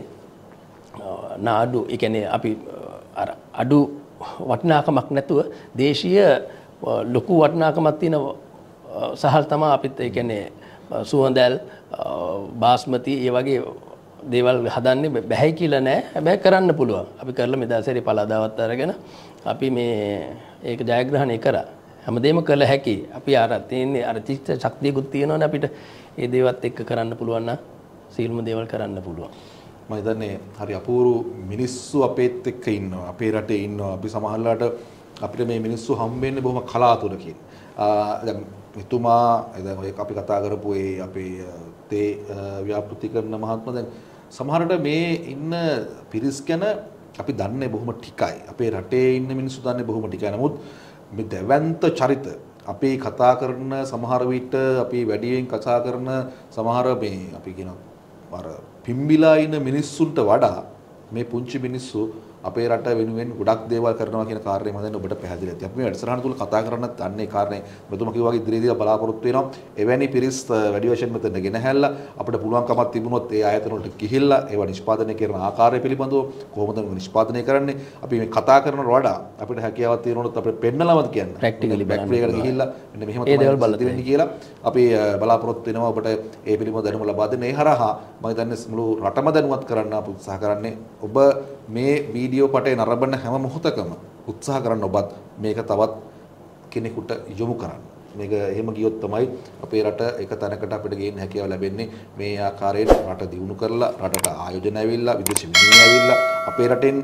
නාඩු, ඒ කියන්නේ අපි අර අඩු වටිනාකමක් නැතුව දේශීය ලොකු වටිනාකමක් තියෙන සහල් තමයි අපිත් ඒ කියන්නේ සුවඳල්, බාස්මති ඒ වගේ දේවල් හදන්නේ බැහැ කියලා නෑ. හැබැයි කරන්න පුළුවන්. අපි කරලා මෙදාසරේ පළදාවත් අරගෙන අපි මේ ඒක ජයග්‍රහණය කරා. හැමදේම කළ හැකි. අපි අර තියෙන්නේ අර චිත්ත ශක්තියකුත් තියෙනවනේ අපිට. ඒ දේවත් එක්ක කරන්න පුළුවන් නම් සීලම දේවල් කරන්න පුළුවන්. මම හිතන්නේ හරි අපූර්ව මිනිස්සු අපේත් එක්ක ඉන්නවා. අපේ රටේ ඉන්නවා. අපි සමහරලාට අපිට මේ මිනිස්සු හම්බෙන්නේ බොහොම කලාතුරකින්. දැන් එතුමා දැන් ඔය අපි කතා කරපු ඒ අපේ තේ ව්‍යාපෘති කරන මහත්මයා දැන් සමහරට මේ ඉන්න පිරිස් ගැන අපි දන්නේ බොහොම ටිකයි. අපේ රටේ ඉන්න මිනිස්සු දන්නේ බොහොම ටිකයි. නමුත් මේ දැවැන්ත චරිත අපි කතා කරන සමහර විට අපි වැඩියෙන් කතා කරන සමහර මේ අපි කියන අර පිම්බිලා ඉන්න මිනිස්සුන්ට වඩා මේ පුංචි මිනිස්සු අපේ රට වෙනුවෙන් ගොඩක් දේවල් කරනවා කියන කාරණේ මම දැන් ඔබට පැහැදිලි ඇති. අපි මේ වැඩසටහන තුල කතා කරන්නත් අන්නේ කාරණේ මෙතුමා කිව්වා වගේ ඉදිරියේදී බලාපොරොත්තු වෙනවා. එවැනි පිරිස් වැඩි වශයෙන් මෙතන ගෙන හැල්ලා අපිට පුළුවන්කමක් තිබුණොත් ඒ ආයතන වලට ගිහිල්ලා ඒවා නිෂ්පාදනය කරන ආකාරය පිළිබඳව කොහොමද නිෂ්පාදනය කරන්නේ අපි මේ කතා කරනවට වඩා අපිට හැකියාවක් තියෙනොත් අපිට පෙන්නලමද කියන්නේ. ප්‍රැක්ටිකලි ෆැක්ටරි එකට ගිහිල්ලා මෙන්න මෙහෙම තමයි දෙන්නේ කියලා අපි බලාපොරොත්තු වෙනවා. ඔබට ඒ පිළිබඳව දැනුම ලබා දෙන්න. ඒ හරහා මම හිතන්නේ මුළු රටම දැනුවත් කරන්න අපි උත්සාහ කරන්නේ. ඔබ මේ වීඩියෝ පටේ නරඹන හැම මොහොතකම උත්සාහ කරන්න ඔබත් මේක තවත් කෙනෙකුට යොමු කරන්න. මේක එහෙම ගියොත් තමයි අපේ රට එක තැනකට අපිට ගේන්න හැකියාව ලැබෙන්නේ. මේ ආකාරයෙන් රට දියුණු කරලා රටට ආයෝජන ඇවිල්ලා විදේශ විනිමය ඇවිල්ලා අපේ රටෙන්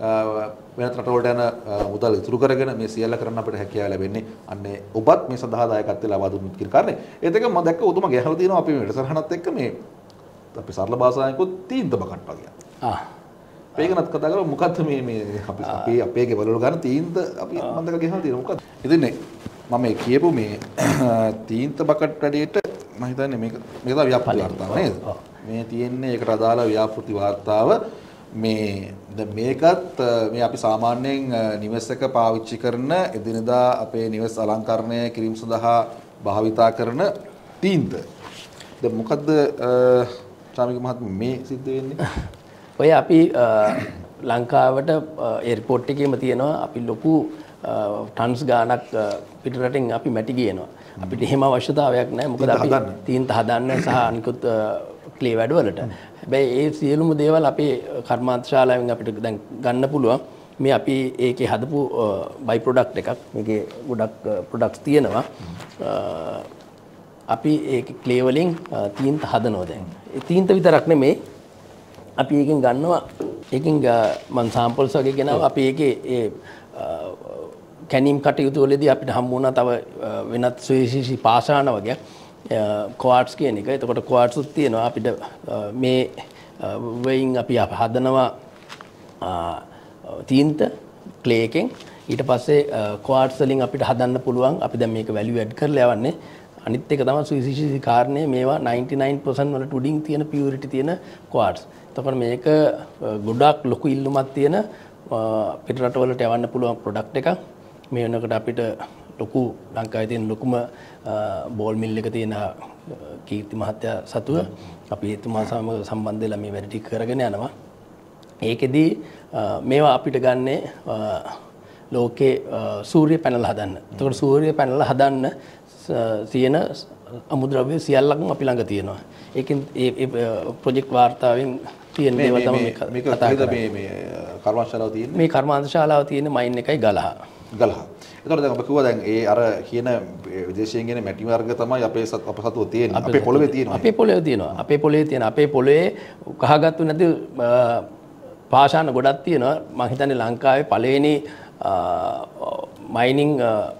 වෙනත් රටවලට යන මුදල් ඉතුරු කරගෙන මේ සියල්ල කරන්න අපිට හැකියාව ලැබෙන්නේ. අන්නේ ඔබත් මේ සඳහා දායකත්වය ලබා දුන්නොත් කියන කාරණේ. ඒත් එක මම දැක්ක උතුම ගැහලා තියෙනවා අපි මේ වැඩසටහනත් එක්ක මේ අපි සරල භාෂාවෙන් තීන්ත බකට් වගේ. ඒකනත් කතා කරමු. මොකද්ද මේ අපි අපේ ගෙවල් වල ගන්න තීන්ත අපි මන්දක ගෙහලා තියෙනවා. මොකද්ද? ඉතින් මම මේ කියපු මේ තීන්ත බකට් වැඩේට මම හිතන්නේ මේක තමයි ව්‍යාපෘති වාර්තාව නේද? මේ තියෙන්නේ ඒකට අදාළ ව්‍යාපෘති වාර්තාව. මේ මේකත් මේ අපි සාමාන්‍යයෙන් නිවෙස් එක පාවිච්චි කරන එදිනදා අපේ නිවෙස් අලංකරණය කිරීම සඳහා භාවිතා කරන තීන්ත. දැන් මොකද්ද චාමික මහත්මයා මේ සිද්ධ වෙන්නේ? ඔය අපි ලංකාවට එයර්පෝට් එකේම තියෙනවා අපි ලොකු ටන්ස් ගාණක් පිටරටින් අපි මැටි ගේනවා. අපිට එහෙම අවශ්‍යතාවයක් නැහැ. මොකද අපි තීන්ත හදන්න සහ අනිකුත් ක්ලේ වැඩවලට. හැබැයි ඒ සියලුම දේවල් අපේ කර්මාන්ත ශාලාවෙන් අපිට දැන් ගන්න පුළුවන්. මේ අපි ඒකේ හදපු බයි ප්‍රොඩක්ට් එකක්. මේකේ ගොඩක් ප්‍රොඩක්ට්ස් තියෙනවා. අපි ඒකේ ක්ලේ වලින් තීන්ත හදනවා දැන්. ඒ තීන්ත විතරක් නෙමෙයි අපි එකෙන් ගන්නවා එකෙන් මම සෑම්පල්ස් වගේ ගෙනාවා. අපි ඒකේ ඒ කැනීම් කටයුතු වලදී අපිට හම්බ වුණා තව වෙනත් සුවිශේෂී පාෂාණ වගේ. ක්වාට්ස් කියන එක. එතකොට ක්වාට්ස් උත් තියෙනවා අපිට මේ වෙයින් අපි හදනවා තීන්ත ක්ලේ එකෙන්. ඊට පස්සේ ක්වාට්ස් වලින් අපිට හදන්න පුළුවන්. අපි දැන් මේක වැලියු ඇඩ් කරලා යවන්නේ. අනිත් එක තමයි සුවිශේෂී කාරණේ මේවා 99% වලට උඩින් තියෙන පියුරිටි තියෙන ක්වාට්ස්. එතකොට මේක ගොඩක් ලොකු ඉල්ලුමක් තියෙන පිට රටවලට යවන්න පුළුවන් ප්‍රොඩක්ට් එකක්. මේ වෙනකොට අපිට ලොකු ලංකාවේ තියෙන ලොකුම බෝල් මිල් එක තියෙන කීර්ති මහත්තයා සතුව අපි එතුමා සමග සම්බන්ධ වෙලා මේ වැඩ ටික කරගෙන යනවා. ඒකෙදි මේවා අපිට ගන්නේ ලෝකේ සූර්ය පැනල හදන්න. එතකොට සූර්ය පැනල හදන්න තියෙන අමුද්‍රව්‍ය සියල්ලක්ම අපි ළඟ තියෙනවා. ඒකෙන් ඒ ප්‍රොජෙක්ට් වාර්තාවෙන් තියෙන දේවල් තමයි මේක කතා කරන්නේ. මේ කර්මාන්තශාලාව තියෙන්නේ. මේ කර්මාන්තශාලාව තියෙන්නේ මයින් එකයි ගලහා. එතකොට දැන් ඔබ කිව්වා දැන් ඒ අර කියන විදේශයෙන් ගෙන මැටි වර්ග තමයි අපේ අප සතුව තියෙන්නේ. අපේ පොළවේ තියෙනවා. අපේ පොළවේ කහගත්තු නැති පාෂාණ ගොඩක් තියෙනවා. මම හිතන්නේ ලංකාවේ පළවෙනි මයිනින්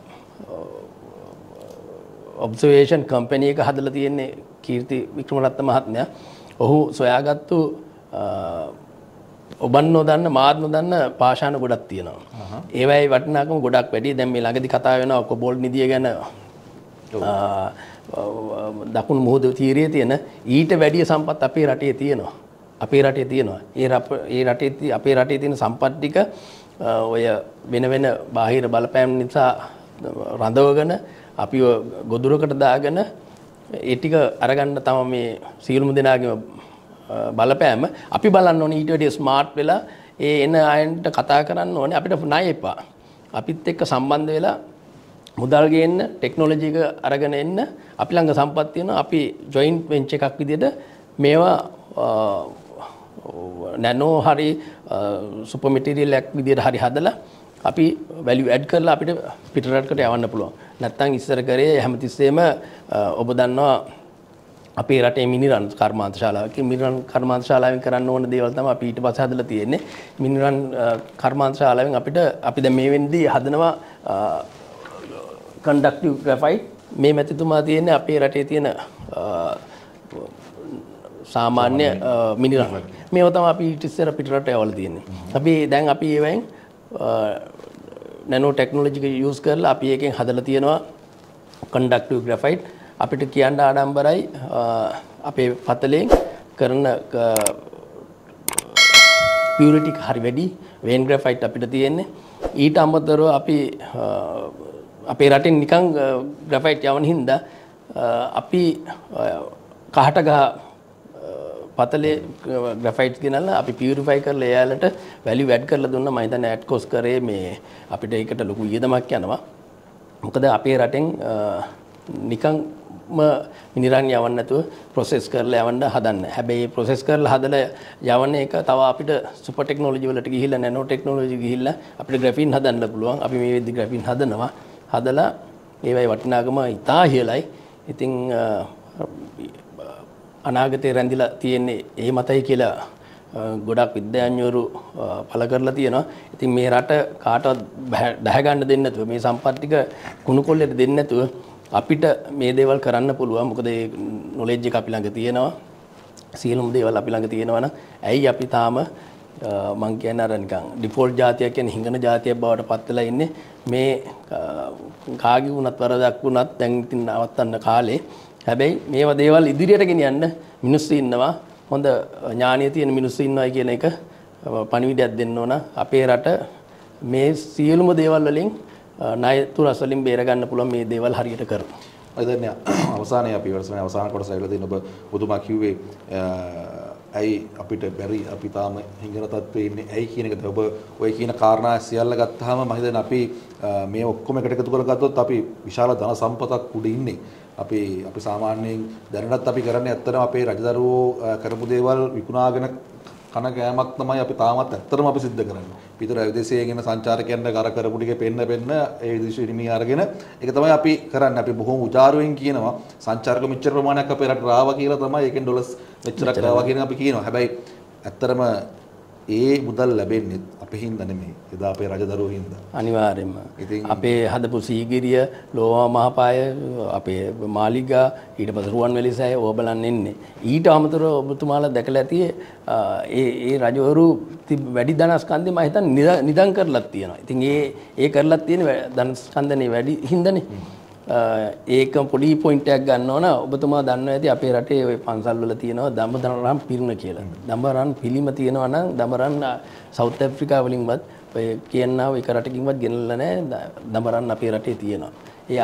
ඔබ්සර්වේෂන් කම්පැනි එක හදලා තියෙන්නේ කීර්ති වික්‍රමරත්න මහත්මයා. ඔහු සොයාගත්තු ඔබන් නොදන්න මාත් නොදන්න පාෂාණ ගොඩක් තියෙනවා. ඒවයි වටිනාකම ගොඩක් වැඩි. දැන් මේ ළඟදි කතා වෙනවා කොබෝල්ට් නිදිය ගැන. දකුණු මුහුද තීරයේ තියෙන ඊට වැඩි සම්පත් අපේ රටේ තියෙනවා. ඒ රටේ තියෙන සම්පත් ටික ඔය වෙන බාහිර බලපෑම් නිසා රඳවගෙන අපි ගොදුරකට දාගෙන ඒ ටික අරගන්න තමයි මේ සියලුම දෙනාගේම බලපෑම. අපි බලන්න ඕනේ ඊට වැඩිය ස්මාර්ට් වෙලා ඒ එන අයන්ට කතා කරන්න ඕනේ. අපිට ණය එපා. අපිත් එක්ක සම්බන්ධ වෙලා මුදල් ගේන්න ටෙක්නොලොජි එක අරගෙන එන්න. අපි ළඟ සම්පත් තියෙනවා. අපි ජොයින්ට් වෙන්චර් එකක් විදිහට මේවා නැනෝ හරි සුපර් මැටීරියල් එකක් විදිහට හරි හදලා අපි වැලියු ඇඩ් කරලා අපිට පිටරටකට යවන්න පුළුවන්. නැත්තම් ඉස්සර කරේ හැමතිස්සෙම ඔබ දන්නවා අපේ රටේ මිනිරන් කර්මාන්තශාලාවක මිනිරන් කර්මාන්තශාලාවෙන් කරන්න ඕන දේවල් තමයි අපි ඊට පස්සේ හදලා තියෙන්නේ. මිනිරන් කර්මාන්තශාලාවෙන් අපි දැන් මේ වෙන්දී හදනවා කන්ඩක්ටිව් ග්‍රැෆයිට්. මේ මැතිතුමා තියෙන්නේ අපේ රටේ තියෙන සාමාන්‍ය මිනිරන්. මේව තමයි අපි ඊට ඉස්සර පිටරට යවලා තියෙන්නේ. දැන් අපි ඒවෙන් නැනෝ ටෙක්නොලොජි එක යූස් කරලා අපි එකෙන් හදලා තියෙනවා කන්ඩක්ටිව් ග්‍රැෆයිට්. අපිට කියන්න ආඩම්බරයි අපේ පතලෙන් කරන පියුරිටි හරි වැඩි වේන් ග්‍රැෆයිට් අපිට තියෙන්නේ. ඊට අමතරව අපි අපේ රටින් නිකන් ග්‍රැෆයිට් යවන හින්දා අපි කහට ගහ පතලේ ග්‍රැෆයිට්ස් ගෙනල්ලා අපි පියුරිෆයි කරලා එයාලට වැලියු ඇඩ් කරලා දුන්නා. මම හිතන්නේ ඇඩ් කොස් කරේ මේ අපිට ඒකට ලොකු වියදමක් යනවා. මොකද අපේ රටෙන් නිකන්ම මිනිරන් යවන්න නැතුව ප්‍රොසෙස් කරලා යවන්න හදන්න. හැබැයි ප්‍රොසෙස් කරලා හදලා යවන එක තව අපිට සුපර් ටෙක්නොලොජි වලට ගිහිල්ලා නැනෝ ටෙක්නොලොජි ගිහිල්ලා අපිට ග්‍රැෆීන් හදන්න පුළුවන්. අපි මේ වෙද්දි ග්‍රැෆීන් හදනවා. හදලා ඒවයි වටිනාකම ඉතා ඉහළයි. ඉතින් අනාගතේ රැඳිලා තියෙන්නේ ඒ මතයි කියලා ගොඩක් විද්‍යාඥවරු පළ කරලා තියෙනවා. ඉතින් මේ රට කාටවත් දැහ ගන්න දෙන්නේ නැතුව මේ සම්පත් ටික කුණු කොල්ලෙට දෙන්නේ නැතුව අපිට මේ දේවල් කරන්න පුළුවන්. මොකද ඒ නොලෙජ් එක අපි ළඟ තියෙනවා. සියලුම දේවල් අපි ළඟ තියෙනවා නම් ඇයි අපි තාම මං කියන්නේ අර නිකන් ඩිෆෝල්ට් જાතියක් කියන්නේ හිඟන જાතියක් බවට පත් වෙලා ඉන්නේ. මේ කාගේ වුණත් වරදක් වුණත් දැන් ඉතින් නවත්තන්න කාලේ. හැබැයි මේවා දේවල් ඉදිරියට ගෙනියන්න මිනිස්සු ඉන්නවා. හොඳ ඥානිය තියෙන මිනිස්සු ඉන්නවයි කියන එක පණිවිඩයක් දෙන්න ඕන. අපේ රට මේ සියලුම දේවල් වලින් ණය තුරස් වලින් බේර ගන්න පුළුවන් මේ දේවල් හරියට කරනවා. දැන් අවසානයේ අපි වර්ෂයේ අවසාන කොටස ඇවිල්ලා තියෙන ඔබ පුදුමා කිව්වේ ඇයි අපිට බැරි අපි තාම හිඟන තත්ත්වයේ ඉන්නේ ඇයි කියන එකද ඔබ ඔය කියන කාරණා සියල්ල ගත්තාම මම හිතන්නේ අපි මේ ඔක්කොම එකට එකතු කරගත්තොත් අපි විශාල ධන සම්පතක් උඩ ඉන්නේ. අපි සාමාන්‍යයෙන් දැනටත් අපි කරන්නේ ඇත්තටම අපේ රජදරුවෝ කරපු දේවල් විකුණාගෙන කන ගෑමක් තමයි අපි තාමත් ඇත්තටම අපි සිද්ධ කරන්නේ. පිටර විදේශයේ ගෙන සංචාරකයන්ට කර කරපු ටික පෙන්න ඒ දිශු ඉරිමි අරගෙන ඒක තමයි අපි කරන්නේ. අපි බොහොම උජාරුවෙන් කියනවා සංචාරක මෙච්චර ප්‍රමාණයක් අපේ රටට ආවා කියලා තමයි. ඒකෙන් ඩොලර්ස් මෙච්චරක් ආවා කියන අපි කියනවා. හැබැයි ඇත්තටම ඒ මුදල් ලැබෙන්නේ අපේ හින්දා නෙමෙයි. එදා අපේ රජදරුවෝ හින්දා. අනිවාර්යයෙන්ම. අපේ හදපු සීගිරිය, ලෝවා මහපාය, අපේ මාලිගා, ඊට පස්සේ රුවන්වැලි සෑය ඕව බලන්න එන්නේ. ඊට අමතරව ඔබතුමාලා දැකලා ඇති ඒ රජවරු වැඩි ධනස්කන්ධේ මම හිතන්නේ නිදන් කරලත් තියෙනවා. ඉතින් ඒ කරලත් තියෙන ධනස්කන්ධනේ වැඩි හින්දානේ. ඒක පොඩි පොයින්ට් එකක් ගන්න ඕන. ඔබතුමා දන්නවා ඇති අපේ රටේ ওই පන්සල් වල තියෙනවා දඹරන් පිරින කියලා. දඹරන් පිළිම තියෙනවා නම් දඹරන් සවුත් ඇෆ්‍රිකා වලින්වත් ඔය කියනවා එක රටකින්වත් ගෙනල්ලා නැහැ. දඹරන් අපේ රටේ තියෙනවා. ඒ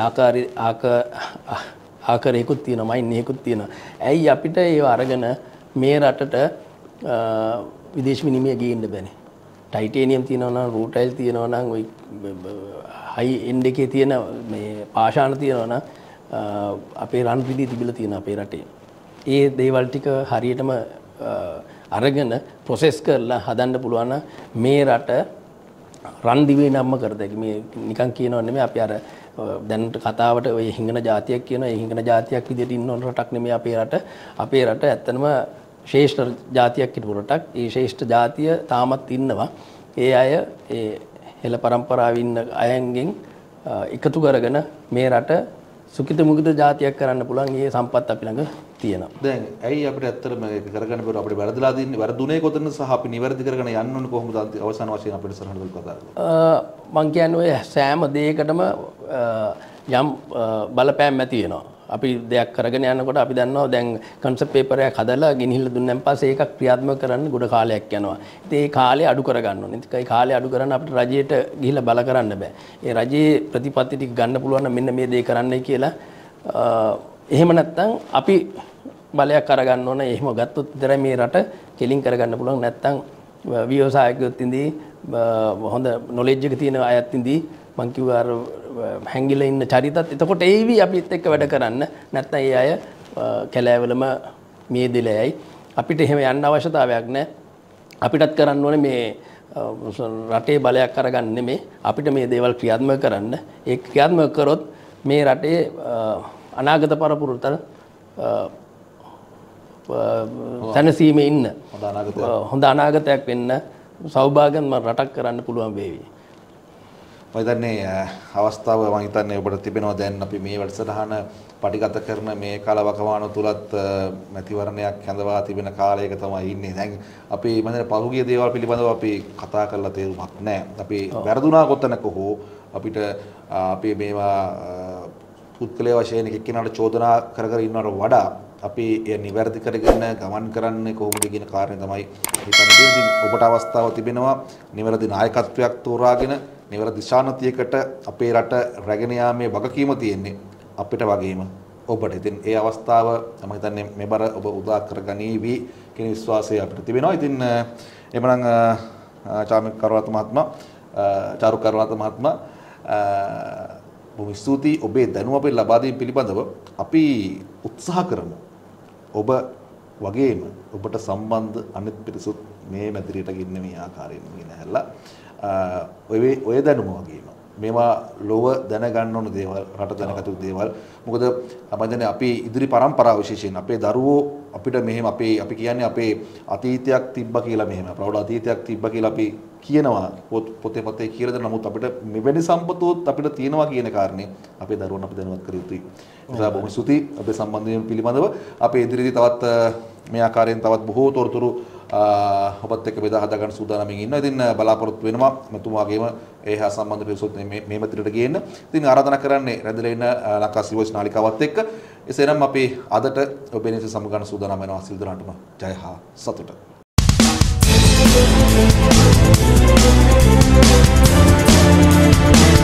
ආකාරයකුත් තියෙනවා, මයින්නේකුත් තියෙනවා. ඇයි අපිට ඒව අරගෙන මේ රටට විදේශ විනිමය ගේන්න බැනේ? ටයිටේනියම් තියෙනවා නම්, රූටයිල් තියෙනවා නම්, ওই හයි එන්ඩ් එකේ තියෙන මේ පාෂාණ තියෙනවා නම් අපේ රන් පිළි තිබිලා තියෙනවා අපේ රටේ. ඒ දේවල් ටික හරියටම අරගෙන ප්‍රොසෙස් කරලා හදන්න පුළුවන් නම් මේ රට රන් දිවේ නම්ම කරදැයි මේ නිකන් කියනව නෙමෙයි. අපි අර දැනට කතාවට ඔය හිඟන જાතියක් කියනවා. ඒ හිඟන જાතියක් විදිහට ඉන්න ඕන රටක් නෙමෙයි අපේ රට. අපේ රට ඇත්තනම ශ්‍රේෂ්ඨ જાතියක් හිටපු රටක්. ඒ ශ්‍රේෂ්ඨ જાතිය තාමත් ඉන්නවා. ඒ අය ඒ හෙළ පරම්පරාවේ ඉන්න අයන්ගෙන් එකතු කරගෙන මේ රට සුඛිත මුඛිත જાතියක් කරන්න පුළුවන්. ඒ සම්පත් අපි ළඟ තියෙනවා. දැන් ඇයි අපිට ඇත්තටම ඒක කරගන්න බැරුව අපිට වැරදිලා දින්නේ වැරදුනේ කොතනද සහ අපි නිවැරදි කරගෙන යන්න ඕනේ කොහොමද අවසාන වශයෙන් අපිට සරහන වල කතා කරන්නේ? මං කියන්නේ ඔය සෑම දෙයකටම යම් බලපෑම් ඇති වෙනවා. අපි දෙයක් කරගෙන යනකොට අපි දන්නවා දැන් කන්සෙප්ට් පේපර් එකක් හදලා ගෙනිහිල්ලා දුන්නාන් පස්සේ ඒක ක්‍රියාත්මක කරන්න ගොඩ කාලයක් යනවා. ඉතින් ඒ කාලය අඩු කරගන්න ඕනේ. ඉතින් ඒ කාලය අඩු කරන්න අපිට රජයට ගිහිල්ලා බල කරන්න බෑ. ඒ රජයේ ප්‍රතිපත්ති ටික ගන්න පුළුවන් නම් මෙන්න මේ දේ කරන්නයි කියලා එහෙම නැත්නම් අපි බලයක් අරගන්න ඕන. එහෙම ගත්තොත් විතරයි මේ රට කෙලින් කරගන්න පුළුවන්. නැත්නම් ව්‍යවසායකයොත් ඉඳී හොඳ නොලෙජ් එක තියෙන අයත් ඉඳී මං කිව්වා අර හැංගිලා ඉන්න චරිතත් එතකොට ඒවි අපිත් එක්ක වැඩ කරන්න. නැත්නම් ඒ අය කැලෑවලම මේ දෙලයයි. අපිට එහෙම යන්න අවශ්‍යතාවයක් නැහැ. අපිටත් කරන්න ඕනේ මේ රටේ බලයක් අරගන්න නෙමෙයි. අපිට මේ දේවල් ක්‍රියාත්මක කරන්න. ඒ ක්‍රියාත්මක කරොත් මේ රටේ අනාගත පරපුරට සැනසීමේ ඉන්න හොඳ අනාගතයක් වෙන්න සෞභාග්‍යවත් රටක් කරන්න පුළුවන් වේවි. මම හිතන්නේ අවස්ථාව මම හිතන්නේ ඔබට තිබෙනවා දැන් අපි මේ වැඩසටහන පටිගත කරන මේ කාලවකවානුව තුලත් මැතිවරණයක් හැඳවා තිබෙන කාලයක තමයි ඉන්නේ. දැන් අපි මම හිතන්නේ පහුගිය දේවල් පිළිබඳව අපි කතා කරලා තේරුමක් නැහැ. අපි වැරදුනා කොතනක හෝ අපිට අපි මේවා පුද්ගලයා වශයෙන් එක්කෙනාට චෝදනා කර කර ඉන්නවට වඩා අපි ඒ නිවැරදි කරගෙන ගමන් කරන්නේ කොහොමද කියන කාරණේ තමයි හිතන්නේ. ඉතින් ඔබට අවස්ථාව තිබෙනවා නිවැරදි නායකත්වයක් තෝරාගෙන නිවැරදි දිශානතියකට අපේ රට රැගෙන යාමේ වගකීම තියෙන්නේ අපිට වගේම ඔබට. ඉතින් ඒ අවස්ථාව මම හිතන්නේ මෙබර ඔබ උදා කරගනීවි කියන විශ්වාසය අපිට තිබෙනවා. ඉතින් එමනම් චාරු කරුණාරත්න මහත්මයා බොහොම ස්තුතියි ඔබේ දැනුම අපිට ලබා දීම පිළිබඳව අපි උත්සාහ කරමු. ඔබ වගේම ඔබට සම්බන්ධ අනිත් පිරිසුත් මේ මැදිරියට ගින්න මේ ආකාරයෙන් ගෙනහැල්ලා ඔය දැනුම වගේම මේවා ලොව දැනගන්න ඕන දේවල් රට දැනගතු දේවල්. මොකද අපදන්නේ අපි ඉදිරි පරම්පරාව විශේෂයෙන් අපේ දරුවෝ අපිට මෙහෙම අපි කියන්නේ අපේ අතීතයක් තිබ්බා කියලා මෙහෙම ප්‍රෞಢ අතීතයක් තිබ්බා කියලා අපි කියනවා පොතේ කියලා දෙන නමුත් අපිට මෙවැනි සම්පතෝත් අපිට තියෙනවා කියන කාරණේ අපේ දරුවන් අපි දැනුවත් කර යුතුයි. ඒසා බොහොම ස්තුතියි අපේ සම්බන්ධයෙන් පිළිබඳව අපේ ඉදිරියේදී තවත් මේ ආකාරයෙන් තවත් බොහෝ තොරතුරු ඔබත් එක්ක බෙදා හදා ගන්න සූදානම්ින් ඉන්නවා. ඉතින් බලාපොරොත්තු වෙනවා මෙතුමාගේම ඒ හා සම්බන්ධ පිරිසොත් මේ මැදිරියට ගේන්න. ඉතින් ආරාධනා කරන්නේ රැඳිලා ඉන්න ලංකා සිල්වර්ස් නාලිකාවත් එක්ක. එසේනම් අපි අදට ඔබේ නිස සමගන්න සූදානම් වෙනවා. සිල් දරන්නටම ජය හා සතුට. Thank you.